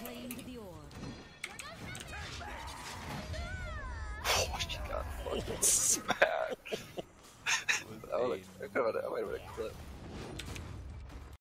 Oh, she got fucking smacked. I might have been a clip.